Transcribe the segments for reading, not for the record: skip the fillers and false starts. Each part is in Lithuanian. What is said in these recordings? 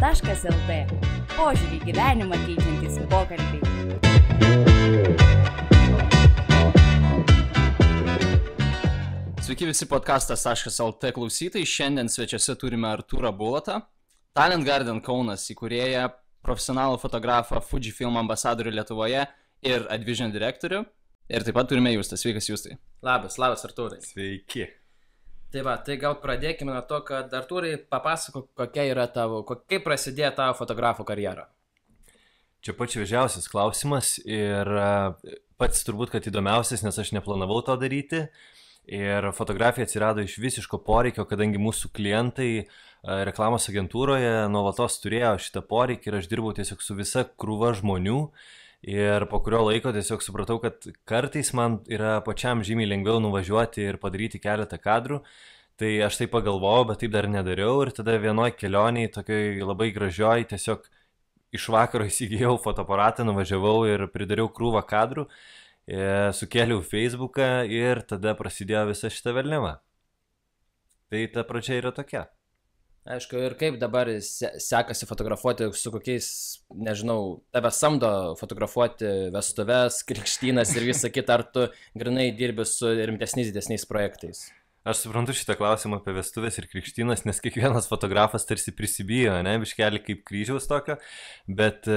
Taškas.lt. Požiūrį į gyvenimą keičiantys pokalbiai. Sveiki visi podcastas Taškas.lt klausytojai. Šiandien svečiuose turime Artūrą Bulotą, Talent Garden Kaunas įkūrėją, profesionalų fotografą, Fujifilm ambasadorių Lietuvoje ir Advision direktorių. Ir taip pat turime Justą. Sveikas, Justai. Labas, Artūrai. Sveiki. Tai gal pradėkime nuo to, kad Artūrai papasako, kaip prasidėjo tavo fotografo karjera. Čia pats šviežiausias klausimas ir pats turbūt, kad įdomiausias, nes aš neplanavau to daryti. Ir fotografija atsirado iš visiško poreikio, kadangi mūsų klientai reklamos agentūroje nuolatos turėjo šitą poreikį ir aš dirbau tiesiog su visa krūva žmonių. Ir po kurio laiko tiesiog supratau, kad kartais man yra pačiam žymiai lengviau nuvažiuoti ir padaryti keletą kadrų. Tai aš taip pagalvojau, bet taip dar nedariau. Ir tada vienoj kelioniai, tokioj labai gražioj, tiesiog iš vakaro įsigijau fotoaparatą, nuvažiavau ir pridariau krūvą kadrų. Sukėliau Facebooką ir tada prasidėjo visa šita velniava. Tai ta pradžia yra tokia. Aišku, ir kaip dabar sekasi fotografuoti, su kokiais, nežinau, tave samdo fotografuoti vestuves, krikštynas ir visą kitą, ar tu grinai dirbi su rimtesniais, didesniais projektais? Aš suprantu šitą klausimą apie vestuvės ir krikštynas, nes kiekvienas fotografas tarsi prisibijo, ne, biškelį kaip kryžiaus tokio, bet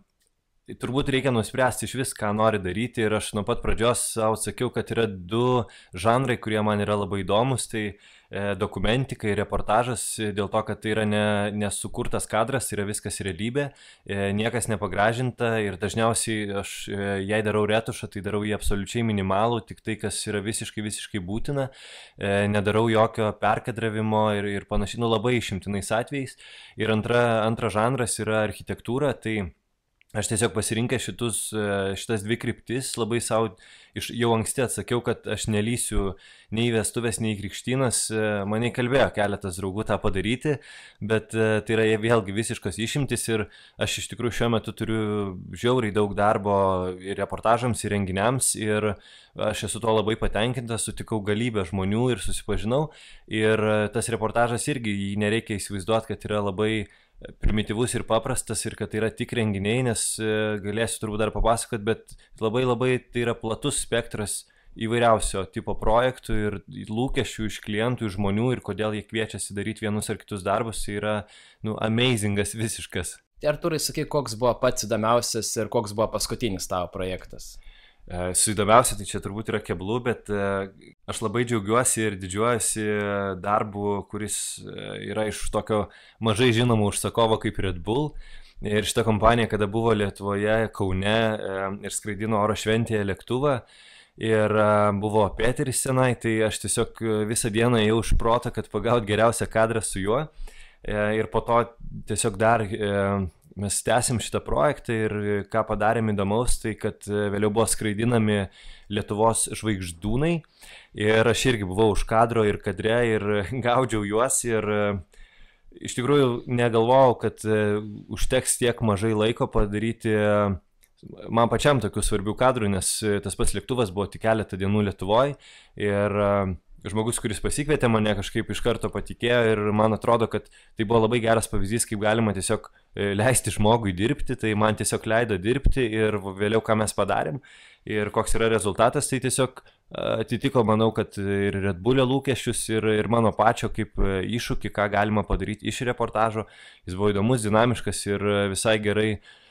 turbūt reikia nuspręsti iš vis, ką nori daryti ir aš nuo pat pradžios savo sakiau, kad yra du žanrai, kurie man yra labai įdomus, tai dokumentika ir reportažas, dėl to, kad tai yra nesukurtas kadras, yra viskas realybė, niekas nepagražinta ir dažniausiai aš jei darau retušą, tai darau jį absoliučiai minimalų, tik tai, kas yra visiškai būtina, nedarau jokio perkadravimo ir panašiai, labai išimtinais atvejais. Ir antra žanras yra architektūra, tai aš tiesiog pasirinkęs šitas dvi kryptis, labai savo jau anksti atsakiau, kad aš nelysiu nei vestuvės, nei krikštynas. Mane kalbėjo keletas draugų tą padaryti, bet tai yra vėlgi visiškos išimtis ir aš iš tikrųjų šiuo metu turiu žiauriai daug darbo ir reportažams, ir renginiams ir aš esu tuo labai patenkintas, sutikau galybę žmonių ir susipažinau. Ir tas reportažas irgi, jį nereikia įsivaizduoti, kad yra labai primityvus ir paprastas ir kad tai yra tik renginiai, nes galėsiu turbūt dar papasakoti, bet labai tai yra platus spektras įvairiausio tipo projektų ir lūkesčių iš klientų, iš žmonių ir kodėl jie kviečiasi daryti vienus ar kitus darbus, tai yra amazingas visiškas. Tai Artūrai, sakai, koks buvo pats įdomiausias ir koks buvo paskutinis tavo projektas? Su įdomiausia, tai čia turbūt yra keblu, bet aš labai džiaugiuosi ir didžiuojuosi darbu, kuris yra iš tokio mažai žinomo užsakovo kaip Red Bull. Ir šita kompanija, kada buvo Lietuvoje, Kaune ir skraidino oro šventėje lėktuvą ir buvo Peteris senai, tai aš tiesiog visą dieną ėjau iš proto, kad pagaut geriausią kadrą su juo. Ir po to tiesiog dar mes tęsim šitą projektą ir ką padarėm įdomaus, tai kad vėliau buvo skraidinami Lietuvos žvaigždūnai ir aš irgi buvau už kadro ir kadre ir gaudžiau juos ir iš tikrųjų negalvojau, kad užteks tiek mažai laiko padaryti man pačiam tokių svarbių kadrų, nes tas pats lėktuvas buvo tik keletą dienų Lietuvoje ir žmogus, kuris pasikvietė mane, kažkaip iš karto patikėjo ir man atrodo, kad tai buvo labai geras pavyzdys, kaip galima tiesiog leisti žmogui dirbti, tai man tiesiog leido dirbti ir vėliau ką mes padarėm ir koks yra rezultatas, tai tiesiog atitiko, manau, kad ir Red Bull'o lūkesčius ir mano pačio kaip iššūkį, ką galima padaryti iš reportažo. Jis buvo įdomus, dinamiškas ir visai gerai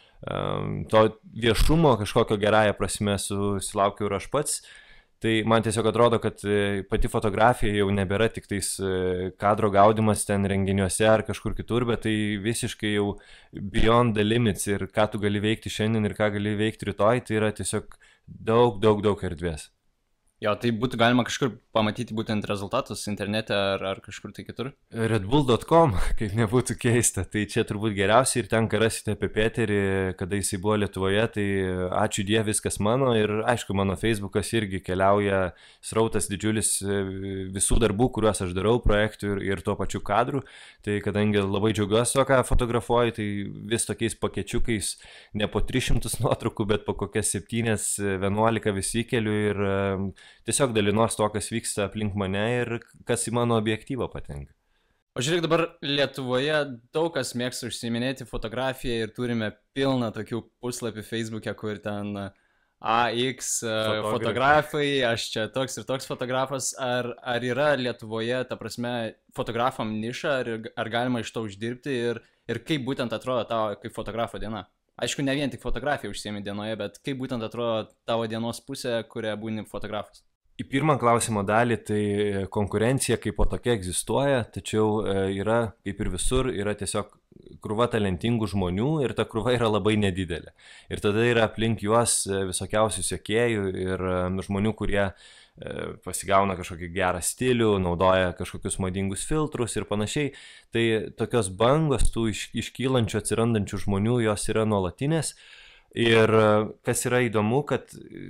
to viešumo kažkokio gerąją prasme susilaukiau ir aš pats. Tai man tiesiog atrodo, kad pati fotografija jau nebėra tik tais kadro gaudimas ten renginiuose ar kažkur kitur, bet tai visiškai jau beyond the limits ir ką tu gali veikti šiandien ir ką gali veikti rytoj, tai yra tiesiog daug erdvės. Jo, tai būtų galima kažkur pamatyti būtent rezultatus internete ar kažkur tai kitur? Redbull.com, kaip nebūtų keista, tai čia turbūt geriausiai ir tenka rasite apie Peterį, kada jisai buvo Lietuvoje, tai ačiū Dievui viskas mano ir aišku, mano Facebookas irgi keliauja srautas didžiulis visų darbų, kuriuos aš darau, projektų ir tuo pačiu kadrų, tai kadangi labai džiaugiuosi to, ką fotografuoju, tai vis tokiais pakečiukais ne po 300 nuotraukų, bet po kokias 7-11 vis įkeliu ir tiesiog dalinuos to, kas vyksta aplink mane ir kas į mano objektyvą patenka. O žiūrėk, dabar Lietuvoje daug kas mėgsta užsiiminėti fotografiją ir turime pilną tokių puslapių Facebook'e, kur ten AX fotografai, aš čia toks ir toks fotografas. Ar yra Lietuvoje, ta prasme, fotografam niša, ar galima iš to uždirbti ir kaip būtent atrodo tavo kaip fotografo diena? Aišku, ne vien tik fotografiją užsiemi dienoje, bet kaip būtent atrodo tavo dienos pusė, kuria būni fotografas? Į pirmą klausimo dalį, tai konkurencija kaip po tokia egzistuoja, tačiau yra, kaip ir visur, yra tiesiog krūva talentingų žmonių ir ta krūva yra labai nedidelė. Ir tada yra aplink juos visokiausių sekėjų ir žmonių, kurie pasigauna kažkokį gerą stilių, naudoja kažkokius madingus filtrus ir panašiai. Tai tokios bangos tų iškylančių, atsirandančių žmonių, jos yra nuolatinės. Ir kas yra įdomu, kad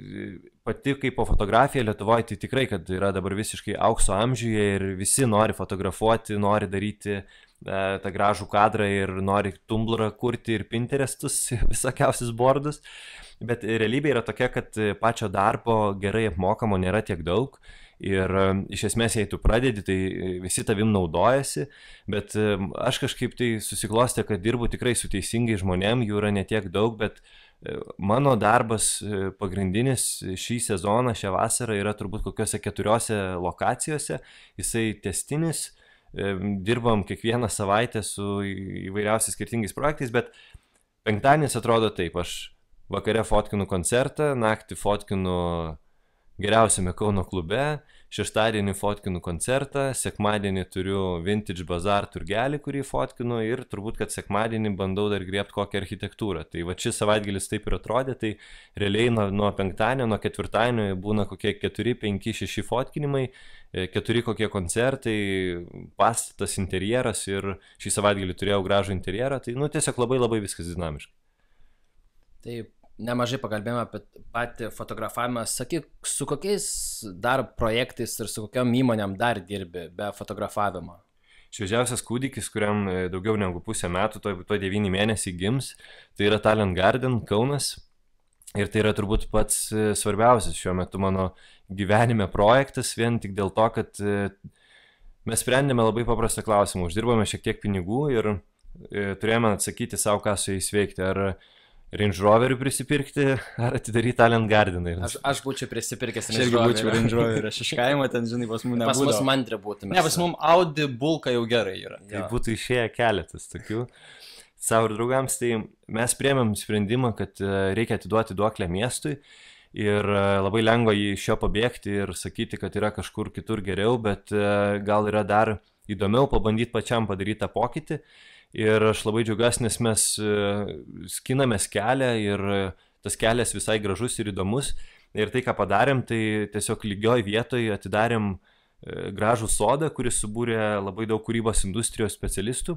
pati kaip po fotografija Lietuvoje, tai tikrai, kad yra dabar visiškai aukso amžiuje ir visi nori fotografuoti, nori daryti tą gražų kadrą ir nori Tumblrą kurti ir Pinterestus, visokiausius bordus. Bet realybė yra tokia, kad pačio darbo gerai apmokamo nėra tiek daug. Ir iš esmės, jei tu pradedi, tai visi tavim naudojasi, bet aš kažkaip tai susiklostė, kad dirbu tikrai su teisingai žmonėm, jų yra netiek daug, bet mano darbas pagrindinis šį sezoną, šią vasarą yra turbūt kokiuose 4 lokacijose, jisai tęstinis, dirbam kiekvieną savaitę su įvairiausiais skirtingais projektais, bet penktadienis atrodo taip, aš vakare fotkinu koncertą, naktį fotkinu geriausiame Kauno klube, šeštadienį fotkinu koncertą, sekmadienį turiu Vintage Bazaar turgelį, kurį fotkinu ir turbūt, kad sekmadienį bandau dar griebti kokią architektūrą. Tai va šis savaitgalis taip ir atrodė, tai realiai nuo penktadienio, nuo ketvirtadienio būna kokie 4, 5, 6 fotkinimai, 4 kokie koncertai, pastatas, interjeras ir šį savaitgalį turėjau gražų interjerą, tai tiesiog labai labai viskas dinamiškai. Taip. Nemažai pakalbėjome apie patį fotografavimą. Sakyk, su kokiais dar projektais ir su kokiam įmonėm dar dirbi be fotografavimo? Šviežiausias kūdikis, kuriam daugiau negu pusę metų, to 9 mėnesiai gims, tai yra Talent Garden Kaunas. Ir tai yra turbūt pats svarbiausias šiuo metu mano gyvenime projektas, vien tik dėl to, kad mes sprendėme labai paprastą klausimą. Uždirbame šiek tiek pinigų ir turėjome atsakyti savo, ką su jais veikti. Ar Range Roverį prisipirkti, ar atidaryti Talent Gardeną. Aš būčiau prisipirkęs Range Roverį. Aš būčiau Range Roverį. Aš iš kaimo ten, žinai, pas mus nebūdavo. Pas mus mandrė būtume. Ne, pas mus Audi Bulka jau gerai yra. Tai būtų išėję keletas tokių savo ir draugams. Tai mes priėmėm sprendimą, kad reikia atiduoti duoklę miestui. Ir labai lengva jį iš jo pabėgti ir sakyti, kad yra kažkur kitur geriau, bet gal yra dar įdomiau pabandyti pačiam padaryti tą pokytį. Ir aš labai džiaugiuosi, nes mes skinamės kelią ir tas kelias visai gražus ir įdomus. Ir tai, ką padarėm, tai tiesiog lygioj vietoje atidarėm gražų sodą, kuris subūrė labai daug kūrybos industrijos specialistų.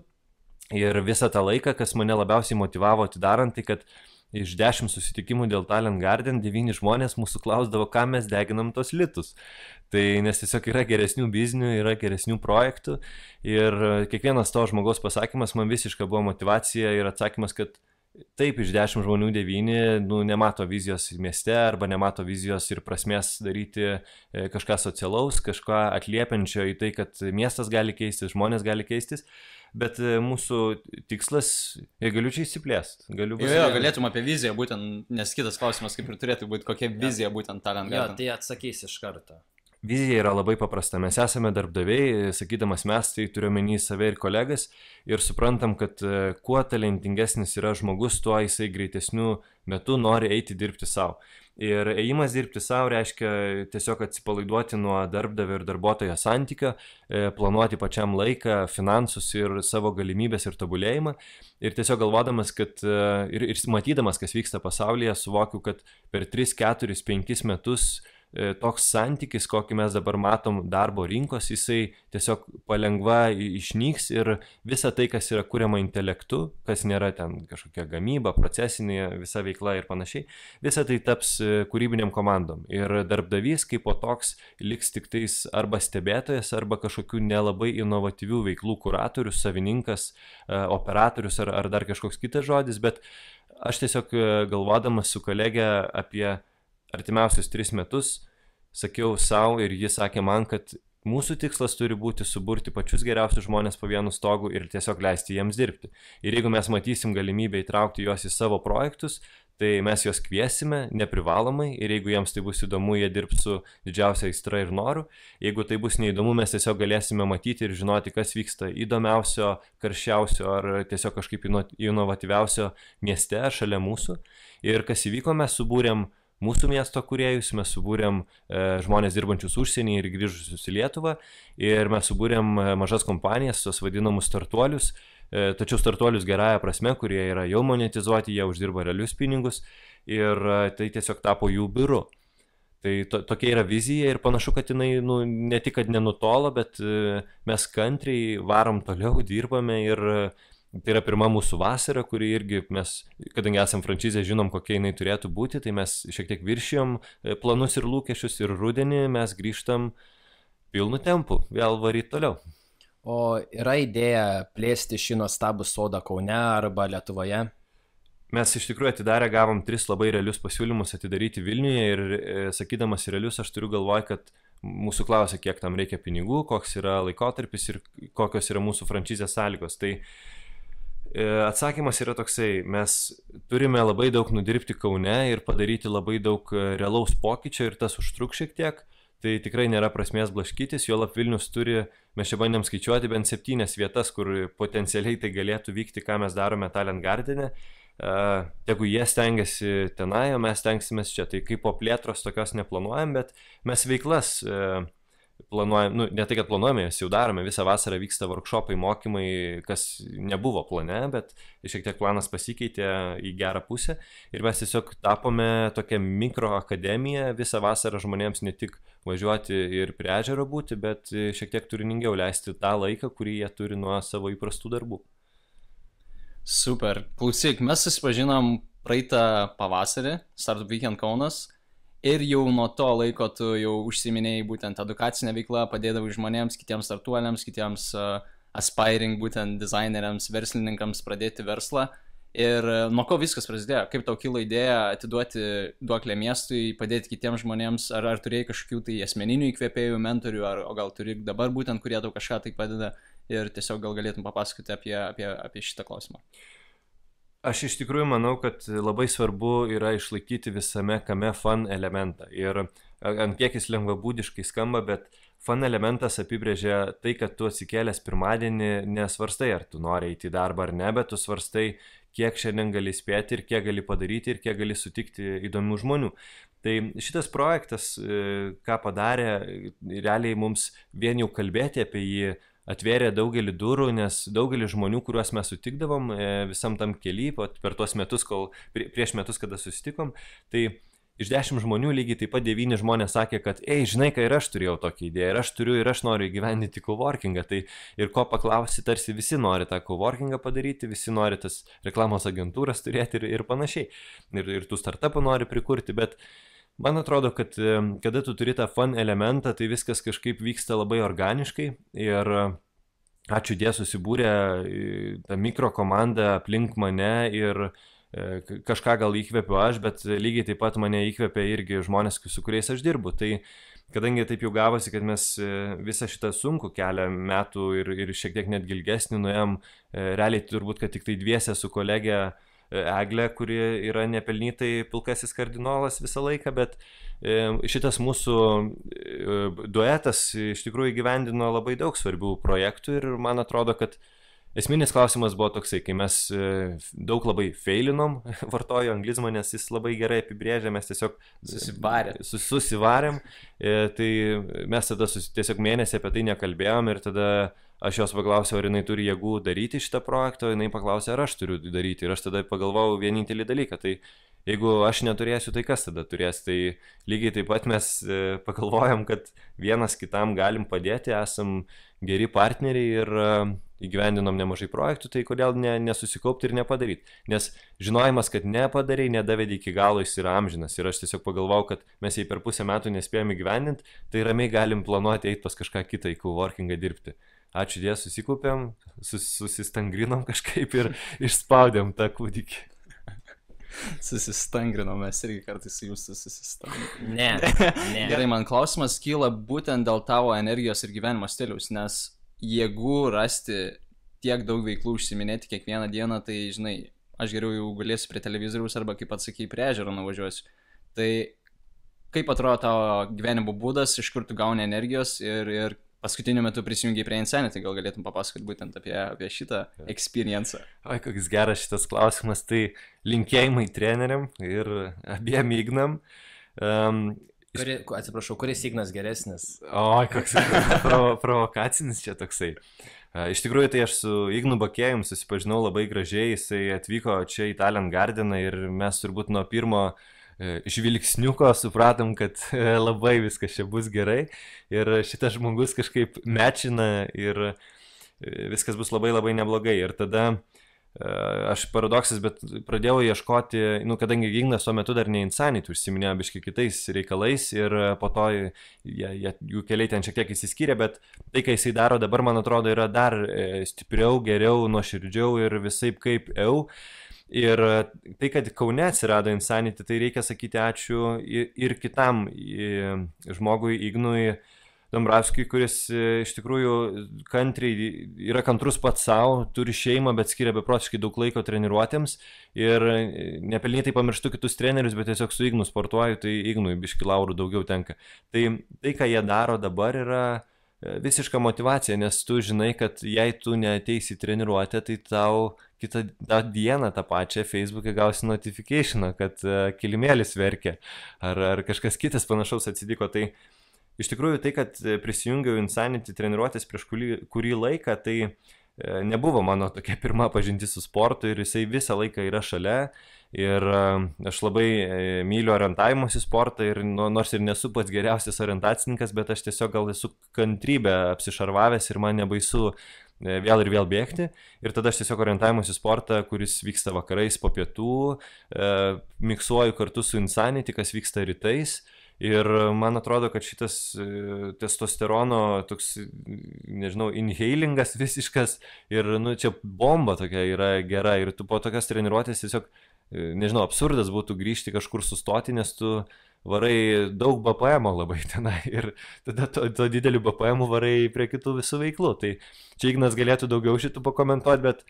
Ir visą tą laiką, kas mane labiausiai motivavo atidarant, tai kad iš 10 susitikimų dėl Talent Garden 9 žmonės mūsų klausdavo, ką mes deginam tos litus. Tai nes tiesiog yra geresnių biznių, yra geresnių projektų ir kiekvienas to žmogaus pasakymas man visiškai buvo motivacija ir atsakymas, kad taip, iš 10 žmonių 9 nemato vizijos mieste arba nemato vizijos ir prasmės daryti kažką socialaus, kažką atliepiančio į tai, kad miestas gali keistis, žmonės gali keistis. Bet mūsų tikslas, galiu čia įsiplėsti. Galėtum apie viziją būtent, nes kitas klausimas kaip ir turėtų būti, kokia vizija būtent Talent Garden. Tai atsakys iš karto. Vizija yra labai paprasta. Mes esame darbdaviai, sakydamas mes, tai turiu omeny save ir kolegas ir suprantam, kad kuo talentingesnis yra žmogus, tuo jisai greitesniu metu nori eiti dirbti savo. Ir ėjimas dirbti savo reiškia tiesiog atsipalaiduoti nuo darbdavio ir darbuotojo santykio, planuoti pačiam laiką, finansus ir savo galimybės ir tobulėjimą. Ir tiesiog galvodamas, kad ir matydamas, kas vyksta pasaulyje, suvokiu, kad per 3, 4, 5 metus toks santykis, kokį mes dabar matom darbo rinkos, jisai tiesiog palengva išnyks ir visa tai, kas yra kuriama intelektu, kas nėra ten kažkokia gamyba, procesinė visa veikla ir panašiai, visa tai taps kūrybiniam komandom. Ir darbdavys kaip po toks liks tik tais arba stebėtojas, arba kažkokių nelabai inovatyvių veiklų kuratorius, savininkas, operatorius ar dar kažkoks kitas žodis, bet aš tiesiog galvodamas su kolegė apie artimiausius 3 metus sakiau savo ir jis sakė man, kad Mūsų tikslas turi būti suburti pačius geriausius žmonės po vienu stogu ir tiesiog leisti jiems dirbti. Ir jeigu mes matysim galimybę įtraukti juos į savo projektus, tai mes juos kviesime neprivalomai ir jeigu jiems tai bus įdomu, jie dirbs su didžiausia aistra ir noru. Jeigu tai bus neįdomu, mes tiesiog galėsime matyti ir žinoti, kas vyksta įdomiausio, karščiausio ar tiesiog kažkaip inovatyviausio mieste šalia mūsų. Ir kas įvyko, mes subūrėm mūsų miesto kūrėjus, mes subūrėm žmonės dirbančius užsienį ir grįžusius į Lietuvą ir mes subūrėm mažas kompanijas, tos vadinamus startuolius, tačiau startuolius gerąją prasme, kurie yra jau monetizuoti, jie uždirba realius pinigus ir tai tiesiog tapo jų biuru. Tai tokia yra vizija ir panašu, kad jinai ne tik, kad nenutolo, bet mes kantriai varom toliau, dirbame ir tai yra pirma mūsų vasara, kuri irgi mes, kadangi esam frančizė, žinom, kokia jinai turėtų būti, tai mes šiek tiek viršijom planus ir lūkesčius ir rudenį mes grįžtam pilnu tempu, vėl varyti toliau. O yra idėja plėsti šį nuostabų sodą Kaune arba Lietuvoje? Mes iš tikrųjų atidarę gavom 3 labai realius pasiūlymus atidaryti Vilniuje ir sakydamas realius aš turiu galvoj, kad mūsų klausia, kiek tam reikia pinigų, koks yra laikotarpis ir kokios yra mūsų frančizės sąlygos. Tai atsakymas yra toksai, mes turime labai daug nudirbti Kaune ir padaryti labai daug realaus pokyčio ir tas užtruks šiek tiek. Tai tikrai nėra prasmės blaškytis, juolab Vilnius turi, mes čia bandėm skaičiuoti bent 7 vietas, kur potencialiai tai galėtų vykti, ką mes darome Talent Gardene. Jeigu jie stengiasi tenai, o mes stengsimės čia, tai kaip po plėtros tokios neplanuojam, bet mes veiklas planuojam, ne tai, kad planuojame, jas jau darome, visą vasarą vyksta workshopai, mokymai, kas nebuvo plane, bet šiek tiek planas pasikeitė į gerą pusę ir mes tiesiog tapome tokią mikroakademiją visą vasarą žmonėms ne tik važiuoti ir prie ežero būti, bet šiek tiek turiningiau leisti tą laiką, kurį jie turi nuo savo įprastų darbų. Super. Klausyk, mes susipažinom praeitą pavasarį, Startup Weekend Kaunas. Ir jau nuo to laiko tu jau užsiminėjai būtent edukacinę veiklą, padėdavai žmonėms, kitiems startuoliams, kitiems aspiring būtent dizaineriams, verslininkams pradėti verslą. Ir nuo ko viskas prasidėjo? Kaip tau kilo idėja atiduoti duoklę miestui, padėti kitiems žmonėms? Ar turėjai kažkokių tai asmeninių įkvėpėjų, mentorių, o gal turi dabar būtent, kurie tau kažką tai padeda? Ir tiesiog gal galėtum papasakoti apie šitą klausimą. Aš iš tikrųjų manau, kad labai svarbu yra išlaikyti visame kame fun elementą. Ir ant kiek jis lengvabūdiškai skamba, bet fun elementas apibrėžia tai, kad tu atsikėlęs pirmadienį nesvarstai, ar tu nori eiti į darbą ar ne, bet tu svarstai, kiek šiandien gali spėti ir kiek gali padaryti ir kiek gali sutikti įdomių žmonių. Tai šitas projektas, ką padarė, realiai mums vien jau kalbėti apie jį atvėrė daugelį durų, nes daugelį žmonių, kuriuos mes sutikdavom visam tam kely, per tuos metus, prieš metus, kada susitikom, tai iš 10 žmonių lygiai taip pat 9 žmonės sakė, kad žinai, ką ir aš turėjau tokią idėją, ir aš turiu, ir aš noriu įgyvendinti coworkingą, tai ir ko paklausi, tarsi visi nori tą coworkingą padaryti, visi nori tas reklamos agentūras turėti ir panašiai, ir tų startupų nori prikurti, bet man atrodo, kad kada tu turi tą fun elementą, tai viskas kažkaip vyksta labai organiškai ir ačiū Dievui susibūrė ta mikrokomanda aplink mane ir kažką gal įkvėpiu aš, bet lygiai taip pat mane įkvėpė irgi žmonės, su kuriais aš dirbu. Tai kadangi taip jau gavosi, kad mes visą šitą sunkų kelią metų ir šiek tiek net ilgesnį nuėjom, realiai turbūt, kad tik tai dviese su kolegė Eglė, kuri yra nepelnytai pilkasis kardinolas visą laiką, bet šitas mūsų duetas iš tikrųjų įgyvendino labai daug svarbių projektų ir man atrodo, kad esminis klausimas buvo toksai, kai mes daug labai feilinom, vartoju anglizmą, nes jis labai gerai apibrėžia, mes tiesiog susivarėm, tai mes tada tiesiog mėnesį apie tai nekalbėjom ir tada aš jos paklausiau, ar jinai turi jėgų daryti šitą projektą, jinai paklausė, ar aš turiu daryti ir aš tada pagalvojau vienintelį dalyką, tai jeigu aš neturėsiu, tai kas tada turės, tai lygiai taip pat mes pagalvojom, kad vienas kitam galim padėti, esam geri partneriai ir įgyvendinom nemažai projektų, tai kodėl nesusikaupti ir nepadaryti, nes žinojimas, kad nepadarai, nedavedė iki galo, jis yra amžinas ir aš tiesiog pagalvojau, kad mes jei per pusę metų nespėjom įgyvendinti, tai ramiai galim planuoti eiti pas kažką kitą į coworkingą dirbti. Ačiū Dievui, susikūpėm, susistangrinom kažkaip ir išspaudėm tą kūdikį. Susistangrinom, mes irgi kartais su jūsų susistangrinom. Ne. Gerai, man klausimas kyla būtent dėl tavo energijos ir gyvenimo stiliaus, nes jėgų rasti tiek daug veiklų užsiminėti kiekvieną dieną, tai, žinai, aš geriau jau gulėsiu prie televizoriaus arba, kaip atsakai, prie ežero nuvažiuosiu. Tai kaip atrodo tavo gyvenimo būdas, iš kur tu gauni energijos ir paskutiniu metu prisijungiai prie Insanity, gal galėtum papasakoti būtent apie šitą experience. Oi, koks geras šitas klausimas, tai linkėjimai treneriam ir abiem Ignam. Atsiprašau, kuris Ignas geresnis? Oi, koks provokacinis čia toksai. Iš tikrųjų, tai aš su Ignu Bakėjum susipažinau labai gražiai, jisai atvyko čia į Talent Gardeną ir mes turbūt nuo pirmo žvilgsniuko supratom, kad labai viskas čia bus gerai ir šitas žmogus kažkaip mečina ir viskas bus labai labai neblogai. Ir tada aš paradoksas, bet pradėjau ieškoti, kadangi Ignas tuo metu dar ne Insanity užsiminėjo biškai kitais reikalais ir po to jų keliai ten šiek tiek įsiskyrė, bet tai, ką jisai daro dabar, man atrodo, yra dar stipriau, geriau, nuoširdžiau ir visaip kaip Ir tai, kad Kaune atsirado Insanity, tai reikia sakyti ačiū ir kitam žmogui, Ignui Dombravskiui, kuris iš tikrųjų yra kantrus pats savo, turi šeimą, bet skiria beprotiškai daug laiko treniruotėms ir nepelnytai pamirštu kitus trenerius, bet tiesiog su Ignu sportuoju, tai Ignui biški laurų daugiau tenka. Tai, ką jie daro dabar, yra visiška motivacija, nes tu žinai, kad jei tu neateisi treniruotę, tai tau kitą dieną tą pačią Facebook'e gausi notificationą, kad kilimėlis verkia ar kažkas kitas panašaus atsitiko. Tai iš tikrųjų tai, kad prisijungiau Insanity treniruotės prieš kurį laiką, tai nebuvo mano tokia pirma pažintis su sportu ir jisai visą laiką yra šalia. Ir aš labai myliu orientavimosi sportą ir nors ir nesu pats geriausias orientacininkas, bet aš tiesiog gal esu kantrybę apsišarvavęs ir man nebaisu vėl ir vėl bėgti. Ir tada aš tiesiog orientavimosi sportą, kuris vyksta vakarais po pietų, miksuoju kartu su Insanity, kas vyksta rytais. Ir man atrodo, kad šitas testosterono toks, nežinau, inhalingas visiškas ir, čia bomba tokia yra gera ir tu po tokias treniruotės tiesiog, nežinau, absurdas būtų grįžti kažkur sustoti, nes tu varai daug BPM labai tenai ir tada to dideliu BPM varai prie kitų visų veiklų. Tai čia Ignas galėtų daugiau šitų pakomentuoti, bet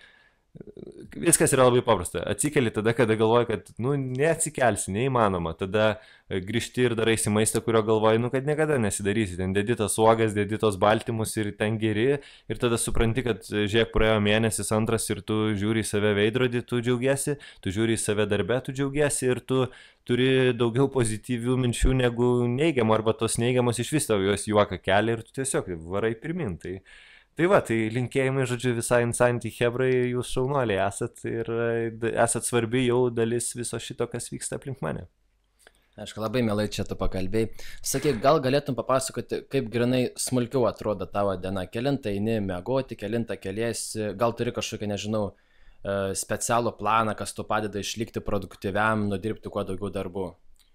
viskas yra labai paprasta. Atsikeli tada, kada galvoji, kad, neatsikelsi, neįmanoma. Tada grįžti ir daraisi maistą, kurio galvoji, kad niekada nesidarysi. Ten dedi tas uogas, dedi tos baltymus ir ten geri. Ir tada supranti, kad, žiūrėk, praėjo mėnesis antras ir tu žiūri į save veidrodį, tu džiaugiesi, tu žiūri į save darbe, tu džiaugiesi ir tu turi daugiau pozityvių minčių negu neigiamų, arba tos neigiamos iš vis tau jos juoką kelia ir tu tiesiog varai pirmin. Tai va, tai linkėjimai, žodžiu, visai Insanity hebrai, jūs šaunuoliai esat ir esat svarbi jau dalis viso šito, kas vyksta aplink mane. Aišku, labai mielai čia tu pakalbėjai. Sakyk, gal galėtum papasakoti, kaip grinai smulkiau atrodo tavo diena, kelintą eini miegoti, kelintą keliesi, gal turi kažkokį, nežinau, specialų planą, kas tu padeda išlikti produktyviam, nudirbti kuo daugiau darbų.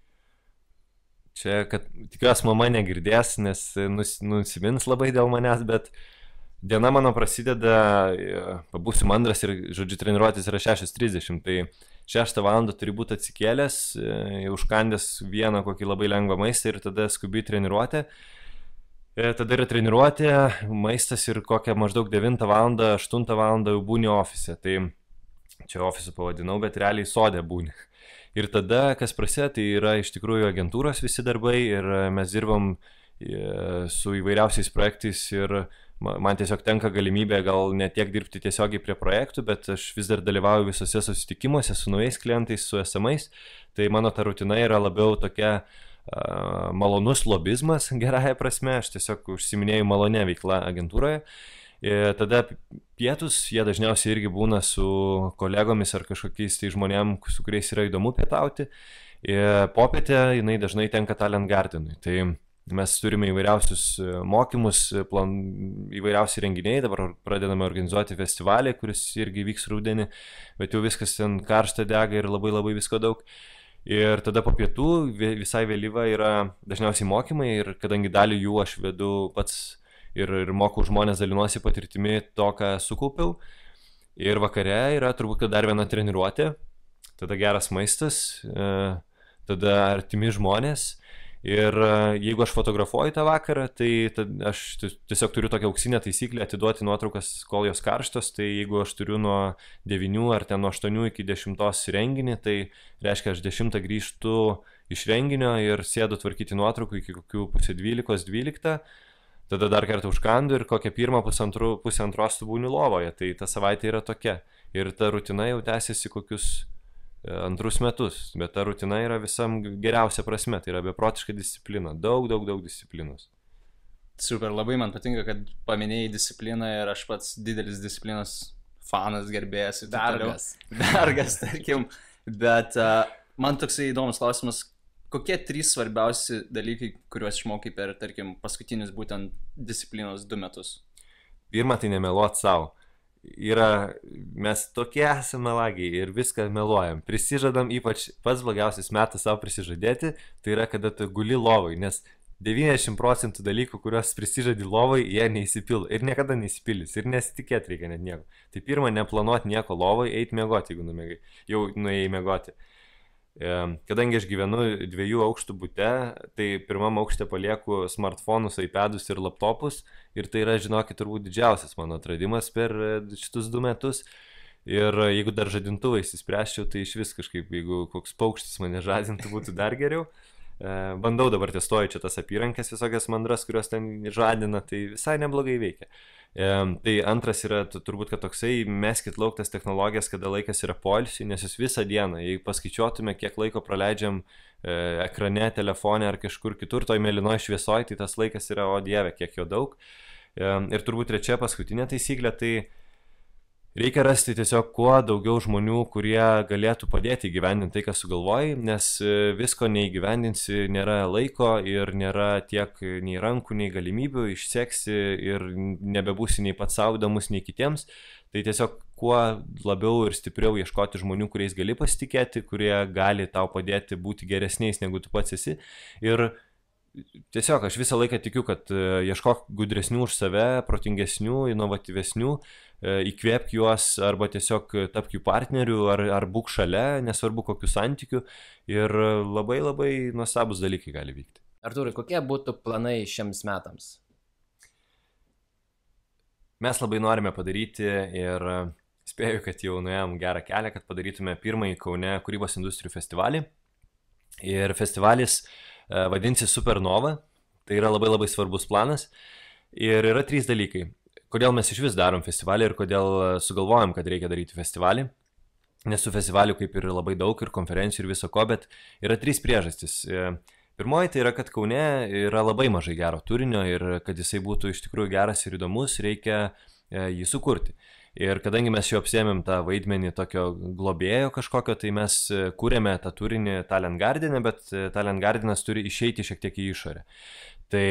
Čia, kad tikiuosi mama negirdės, nes nusimins labai dėl manęs, bet diena mano prasideda, pabūsiu mandras ir, žodžiu, treniruotis yra 6:30, tai 6 valandą turi būti atsikėlęs, užkandęs vieną kokį labai lengvą maistą ir tada skubi treniruotę. Tada yra treniruotė, maistas ir kokią maždaug 9 valandą, 8 valandą jau būni ofise. Tai čia ofisų pavadinau, bet realiai sode būni. Ir tada, kas prasideda, tai yra iš tikrųjų agentūros visi darbai ir mes dirbam su įvairiausiais projektais ir man tiesiog tenka galimybė gal ne tiek dirbti tiesiogiai prie projektų, bet aš vis dar dalyvauju visose susitikimuose su naujais klientais, su esamais. Tai mano ta rutina yra labiau tokia malonus lobizmas, gerąją prasme, aš tiesiog užsiminėjau malonę veiklą agentūroje. Ir tada pietus, jie dažniausiai irgi būna su kolegomis ar kažkokiais tai žmonėm, su kuriais yra įdomu pietauti. Ir popietę jinai dažnai tenka Talent Gardenui. Tai mes turime įvairiausius mokymus, įvairiausi renginiai, dabar pradedame organizuoti festivalį, kuris irgi vyks rudenį, bet jau viskas ten karšta dega ir labai labai visko daug. Ir tada po pietų visai vėlyva yra dažniausiai mokymai ir kadangi dalį jų aš vedu pats ir mokau žmonės, dalinuosi patirtimi to, ką sukaupiau. Ir vakare yra turbūt dar viena treniruotė. tada geras maistas, tada artimi žmonės. Ir jeigu aš fotografuoju tą vakarą, tai aš tiesiog turiu tokią auksinę taisyklę atiduoti nuotraukas, kol jos karštos. Tai jeigu aš turiu nuo 9 ar ten nuo 8 iki 10 renginį, tai reiškia, aš 10 grįžtu iš renginio ir sėdu tvarkyti nuotraukų iki kokių pusė 12. Tada dar kartą užkandu ir kokią pirmą pusę antros tu būni lovoje. Tai ta savaitė yra tokia. Ir ta rutina jau tęsiasi kokius 2 metus, bet ta rutina yra visam geriausia prasme, tai yra beprotiška disciplina, daug disciplinos. Super, labai man patinka, kad paminėjai discipliną ir aš pats didelis disciplinos fanas, gerbėjas ir taip toliau. Vergas, tarkim, bet man toksai įdomus klausimas, kokie 3 svarbiausi dalykai, kuriuos išmokai per, tarkim, paskutinius būtent disciplinos 2 metus? Pirma, tai nemeluot savo. Mes tokie esame melagiai ir viską meluojam. Prisižadam, ypač pats blogiausias metas savo prisižadėti, tai yra, kada tu guli lovai, nes 90% dalykų, kuriuos prisižadi lovai, jie neįsipildo ir niekada neįsipildys ir nesitikėti reikia net nieko. Tai pirma, neplanuoti nieko lovai, eiti miegoti, jeigu jau nuėjai miegoti. Kadangi aš gyvenu 2 aukštų bute, tai pirmam aukšte palieku smartfonus, iPadus ir laptopus ir tai yra, žinokit, turbūt didžiausias mano atradimas per šitus 2 metus. Ir jeigu dar žadintuvą įsispręsčiau, tai iš vis kažkaip, jeigu koks paukštis mane žadintų, būtų dar geriau. Bandau dabar testuoju čia tas apyrankės visokias mandras, kurios ten žadina, tai visai neblogai veikia. Tai antras yra turbūt, kad toksai, meskit lauk tas technologijas, kada laikas yra poilsiui, nes jūs visą dieną, jei paskaičiuotume, kiek laiko praleidžiam ekrane, telefone ar kažkur kitur, toj mėlynoj šviesoj, tai tas laikas yra, o dieve, kiek jo daug. Ir turbūt trečia paskutinė taisyklė, tai reikia rasti tiesiog kuo daugiau žmonių, kurie galėtų padėti įgyvendinti tai, ką sugalvojai, nes visko neįgyvendinsi, nėra laiko ir nėra tiek nei rankų, nei galimybių, išseksi ir nebebūsi nei pats savo įdomus, nei kitiems. Tai tiesiog kuo labiau ir stipriau ieškoti žmonių, kuriais gali pasitikėti, kurie gali tau padėti būti geresniais, negu tu pats esi. Ir tiesiog aš visą laiką tikiu, kad ieškok gudresnių už save, protingesnių, inovatyvesnių, įkvėpk juos arba tiesiog tapk jų partnerių ar būk šalia, nesvarbu kokių santykių ir labai nuostabus dalykai gali vykti. Artūrai, kokie būtų planai šiems metams? Mes labai norime padaryti ir spėju, kad jau nuėjom gerą kelią, kad padarytume pirmąjį Kaune kūrybos industrijų festivalį. Ir festivalis vadinsi Supernova, tai yra labai svarbus planas. Ir yra 3 dalykai. Kodėl mes iš vis darom festivalį ir kodėl sugalvojom, kad reikia daryti festivalį. Nes su festivaliu kaip ir labai daug ir konferencijų ir viso ko, bet yra 3 priežastys. Pirmoji tai yra, kad Kaune yra labai mažai gero turinio ir kad jisai būtų iš tikrųjų geras ir įdomus, reikia jį sukurti. Ir kadangi mes jau apsėmėm tą vaidmenį tokio globėjo kažkokio, tai mes kūrėme tą turinį Talent Garden'e, bet Talent Garden'as turi išeiti šiek tiek į išorę. Tai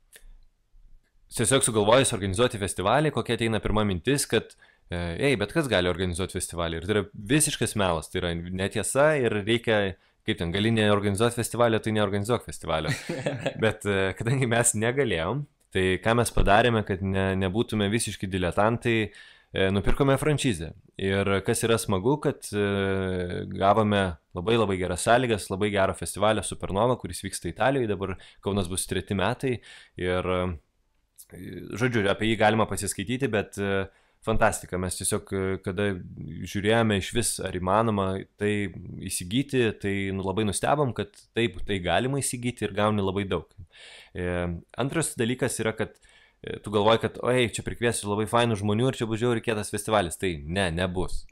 tiesiog sugalvojus organizuoti festivalį, kokia ateina pirma mintis, kad bet kas gali organizuoti festivalį. Ir tai yra visiškas melas, tai yra netiesa ir reikia, kaip ten, gali neorganizuoti festivalio, tai neorganizuok festivalio. Bet kadangi mes negalėjom, tai ką mes padarėme, kad nebūtume visiški diletantai, nupirkome franšizę. Ir kas yra smagu, kad gavome labai geras sąlygas, labai gerą festivalį Supernova, kuris vyksta Italijoje, dabar Kaunas bus 3 metai ir žodžiu, apie jį galima pasiskaityti, bet fantastika, mes tiesiog, kada žiūrėjome iš vis, ar įmanoma tai įsigyti, tai labai nustebom, kad taip, tai galima įsigyti ir gauni labai daug. Antras dalykas yra, kad tu galvoji, kad čia prikviesiu labai fainų žmonių ir čia bus žiauriai kietas festivalis. Tai nebus.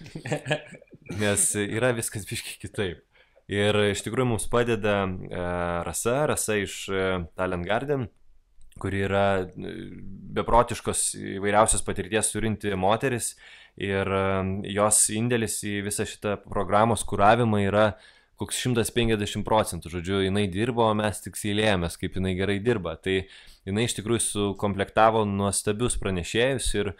Nes yra viskas biškai kitaip. Ir iš tikrųjų mums padeda Rasa iš Talent Garden, kuri yra beprotiškos įvairiausios patirties turinti moteris ir jos indėlis į visą šitą programos kuravimą yra koks 150%. Žodžiu, jinai dirbo, o mes tik seilėjomės, kaip jinai gerai dirba. Tai jinai iš tikrųjų sukomplektavo nuostabius pranešėjus ir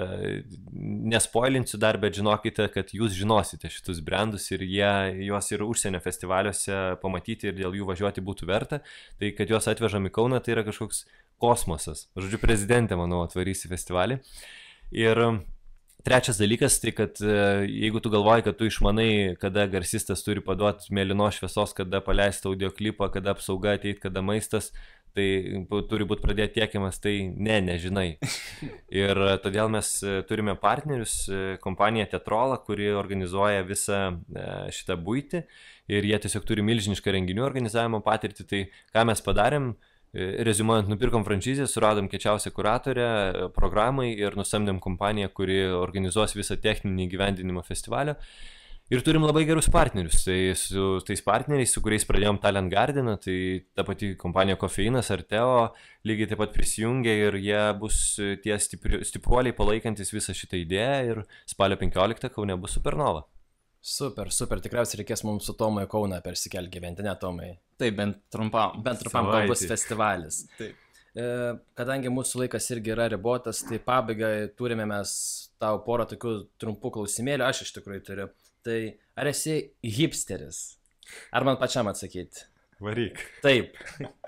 nespoilinsiu dar, bet žinokite, kad jūs žinosite šitus brandus ir juos ir užsienio festivaliuose pamatyti ir dėl jų važiuoti būtų verta. Tai kad juos atvežam į Kauną, tai yra kažkoks kosmosas. Žodžiu, prezidentė, manau, atvarys į festivalį. Ir Trečias dalykas, tai kad jeigu tu galvoji, kad tu išmanai, kada garsistas turi paduoti mėlynos šviesos, kada paleisti audioklipą, kada apsauga ateit, kada maistas, tai turi būti pradėti tiekiamas, tai nežinai. Ir todėl mes turime partnerius, kompaniją Teatrola, kuri organizuoja visą šitą buitį ir jie tiesiog turi milžinišką renginių organizavimo patirtį. Tai ką mes padarėm? Reziumuojant, nupirkom franšizę, suradom kiečiausią kuratorę programai ir nusamdėm kompaniją, kuri organizuos visą techninį įgyvendinimą festivalio. Ir turim labai gerus partnerius. Tai su tais partneriais, su kuriais pradėjom Talent Gardeną, tai ta pati kompanija Kofeinas, Arteo lygiai taip pat prisijungė ir jie bus tie stipruoliai palaikantis visą šitą idėją ir spalio 15 Kaune bus Supernova. Super, tikriausiai reikės mums su Tomai Kauną persikelti gyventi, ne Tomai? Taip, bent trumpam. Gal bus festivalis. Taip. Kadangi mūsų laikas irgi yra ribotas, tai pabaigai turime mes tau porą tokių trumpų klausimėlių, aš iš tikrųjų turiu. Tai ar esi hipsteris? Ar man pačiam atsakyti? Varyk. Taip.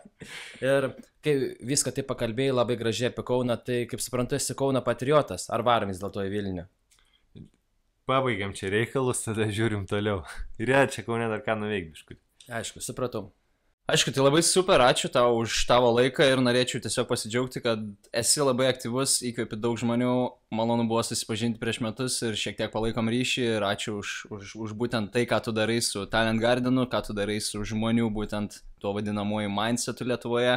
Ir kai viską taip pakalbėjai labai gražiai apie Kauną, tai kaip suprantu, esi Kauno patriotas, ar varom vis dėlto į Vilnių? Pabaigiam čia reikalus, tada žiūrim toliau. Ir čia Kaune dar ką nuveikti biškutį. Aišku, supratau. Aišku, tai labai super, ačiū tau už tavo laiką ir norėčiau tiesiog pasidžiaugti, kad esi labai aktyvus, įkvėpi daug žmonių, malonu buvo susipažinti prieš metus ir šiek tiek palaikom ryšį ir ačiū už būtent tai, ką tu darai su Talent Gardenu, ką tu darai su žmonių būtent tuo vadinamuoju mindsetu Lietuvoje.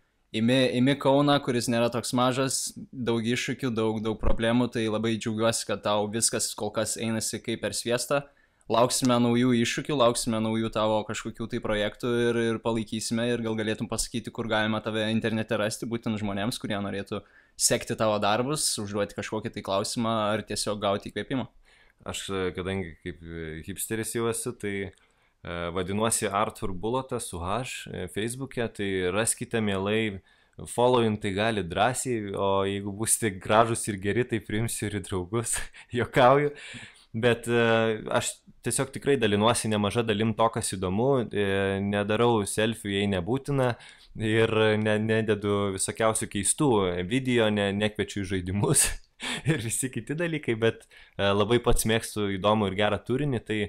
Imi Kauną, kuris nėra toks mažas, daug iššūkių, daug problemų, tai labai džiaugiuosi, kad tau viskas kol kas einasi kaip per sviestą. Lauksime naujų iššūkių, lauksime naujų tavo kažkokių tai projektų ir palaikysime ir gal galėtum pasakyti, kur galima tave internete rasti, būtent žmonėms, kurie norėtų sekti tavo darbus, užduoti kažkokį tai klausimą ar tiesiog gauti įkvėpimą. Aš, kadangi kaip hipsteris jau esu, tai vadinuosi Artur Bulotas su H Facebook'e, tai raskite mielai, following tai gali drąsiai, o jeigu būsite gražus ir geri, tai priimsiu ir į draugus, juokauju. Bet aš tiesiog tikrai dalinuosi nemaža dalim to, kas įdomu, nedarau selfie, jei nebūtina ir nededu visokiausių keistų video, nekviečiu į žaidimus ir visi kiti dalykai, bet labai pats mėgstu įdomų ir gerą turinį, tai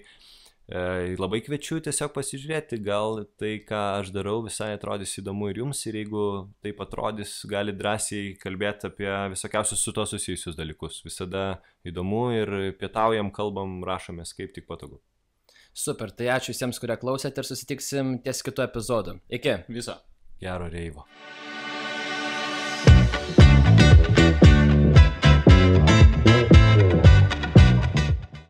labai kviečiu tiesiog pasižiūrėti, gal tai, ką aš darau, visai atrodys įdomu ir jums, ir jeigu taip atrodys, gali drąsiai kalbėti apie visokiausius su to susijusius dalykus. Visada įdomu ir pietaujam, kalbam, rašomės, kaip tik patogu. Super, tai ačiū visiems, kurie klausėte ir susitiksim ties kitų epizodų. Iki. Viso. Gero reivo.